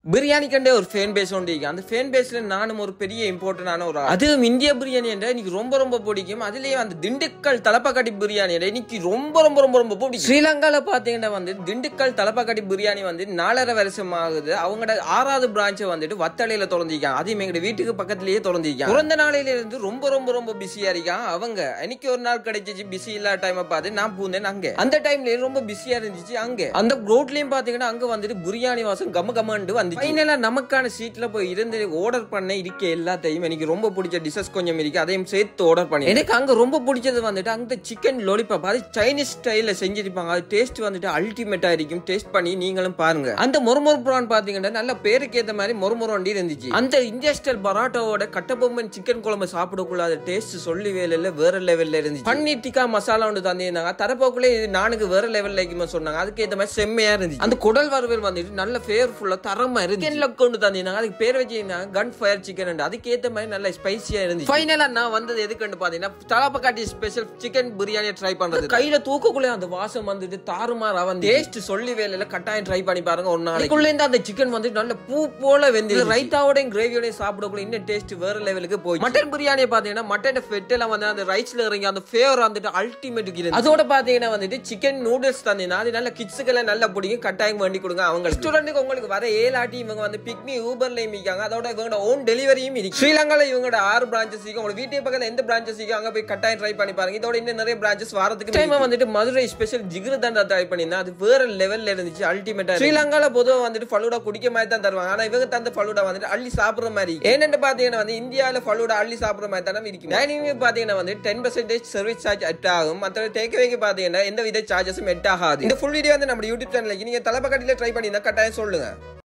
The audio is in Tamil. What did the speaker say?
பிரியாணி கண்டே ஒரு ஃபேன் பேஸ் உண்டு. அந்த ஃபேன் பேஸ்ல நானும் ஒரு பெரிய இம்பார்ட்டன்டான ஒரு அதுவும் இந்திய பிரியாணி என்ற எனக்கு ரொம்ப ரொம்ப பிடிக்கும். அதுலயே அந்த திண்டுக்கல் தலப்பக்கட்டி பிரியாணி எனக்கு ரொம்ப ரொம்ப ரொம்ப ரொம்ப பிடிக்கும். ஸ்ரீலங்கால பாத்தீங்கன்னா வந்து திண்டுக்கல் தலப்பக்கட்டி பிரியாணி வந்து 4.5 வருஷம் ஆகுது. அவங்களோட 6வது பிரான்ச்சை வந்துட்டு வத்தலையில திறந்திருக்காங்க. அதையும் எங்க வீட்டுக்கு பக்கத்திலேயே திறந்திருக்காங்க. பிறந்த நாளையில இருந்து ரொம்ப ரொம்ப ரொம்ப பிஸியா இருக்காங்க. அவங்க எனக்கு ஒரு நாள் கிடைச்சிச்சு பிஸி இல்லாத டைம் பார்த்து நான் பூந்தேன். அங்க அந்த டைம்ல ரொம்ப பிஸியா இருந்துச்சு. அங்க அந்த ரோட்லயும் பாத்தீங்கன்னா அங்க வந்துட்டு பிரியாணி வாசம் கம கமண்டு வந்து ஃபைனலா நமக்கான சீட்ல போய் இருந்து ஆர்டர் பண்ண இருக்க எல்லாத்தையும் எனக்கு ரொம்ப பிடிச்ச டிஷஸ் கொஞ்சம் இருக்கு. அதையும் சேர்த்து ஆர்டர் பண்ணி எனக்கு அங்க ரொம்ப பிடிச்சது வந்துட்டு அங்க சிக்கன் லாலிபாப். அது சைனீஸ் ஸ்டைல்ல செஞ்சிருப்பாங்க. அது டேஸ்ட் வந்துட்டு அல்டிமேட்டா இருக்கும். டேஸ்ட் பண்ணி நீங்களும் பாருங்க. அந்த மொறுமொறு பிரான் பாத்தீங்கன்னா நல்ல பேருக்கு ஏத்த மாதிரி மொறுமொறுண்டி இருந்துச்சு. அந்த இந்தியா ஸ்டைல் பரோட்டாவோட கட்டபொம்மன் சிக்கன் குழம்பு சாப்பிடக்குள்ள அது டேஸ்ட் சொல்லி வேலையில வேற லெவல்ல இருந்துச்சு. பன்னீர் டிக்கா மசாலா ஒன்று தந்திருந்தாங்க. தரப்போக்குள்ளே நானுக்கு வேற லெவல்ல இருக்குமா சொன்னாங்க. அதுக்கு ஏத்த மாதிரி செம்மையா இருந்துச்சு. அந்த குடல் வறுவல் வந்துட்டு நல்ல ஃபேர்ஃபுல்லா தரமா இருந்துச்சு. கொண்டு தந்திருந்தாங்க. அதுக்கு பேர் வச்சிருந்தாங்க கன் ஃபயர் சிக்கன். அதுக்கு ஏத்த மாதிரி நல்ல ஸ்பைசியா இருந்துச்சு. ஃபைனலா நான் வந்தது எதுக்குன்னு பாத்தீங்கன்னா Thalappakatti special chicken biryani try பண்றது. கையில தூக்கக்குள்ளே அந்த வாசம் வந்துட்டு தாறுமாறா வந்து டேஸ்ட் சொல்லி வேலையில கட்டாயம் ட்ரை பண்ணி பாருங்க. ஒரு நாளைக்குள்ள இருந்து அந்த சிக்கன் வந்து நல்ல பூ போல வெந்து ரைத்தாவோட கிரேவியோட சாப்பிடக்குள்ள இன்னும் டேஸ்ட் வேற லெவலுக்கு போய். மட்டன் பிரியாணி பாத்தீங்கன்னா மட்டன் ஃபெட் எல்லாம் வந்து அந்த ரைஸ்ல இறங்கி அந்த ஃபேவர் வந்துட்டு அல்டிமேட் இருக்கு. அதோட பாத்தீங்கன்னா வந்துட்டு சிக்கன் நூடுல்ஸ் தந்தீங்கன்னா அது நல்ல கிட்ஸுக்கெல்லாம் நல்ல பிடிக்கும். கட்டாயம் வேண்டி கொடுங்க. அவங்க ரெஸ்டாரண்ட்டுக்கு உங்களுக்கு வர ஏலாட்டி இவங்க வந்து பிக்மி ஊபர்லயும் இருக்காங்க. அதோட இவங்களோட ஓன் டெலிவரியும் இருக்கு. ஸ்ரீலங்கால இவங்களோட 6 பிரான்ச்சஸ் இருக்கு. உங்க வீட்டு பக்கத்துல எந்த பிரான்ச்சஸ் இருக்கு அங்க போய் கட்டாயம் ட்ரை பண்ணி பாருங்க. இதோட இன்னும் நிறைய பிரான்ச்சஸ் வாரத்துக்கு டைம் வந்துட்டு Madurai special jigarthanda try பண்ணினா அது வேற லெவல்ல இருந்துச்சு. அல்டிமேட்டா ஸ்ரீலங்கால பொதுவா வந்துட்டு ஃபலூடா குடிக்க மாதிரி தான் தருவாங்க. ஆனா இவங்க தந்த ஃபலூடா வந்துட்டு அள்ளி சாப்பிடுற மாதிரி. ஏன்னு பாத்தீங்கன்னா வந்து இந்தியாவில ஃபலூடா அள்ளி சாப்பிடுற மாதிரி தானே இருக்கு. டைனிங் பாத்தீங்கன்னா வந்து 10% சர்வீஸ் சார்ஜ் அட் ஆகும். மற்ற டேக்அவேக்கு பாத்தீங்கன்னா எந்த வித சார்ஜஸும் எட் ஆகாது. இந்த ஃபுல் வீடியோ வந்து நம்ம யூடியூப் சேனல்ல நீங்க தலப்பக்கட்டில ட்ரை பண்ணினா கட்டாயம் சொல்லுங்க.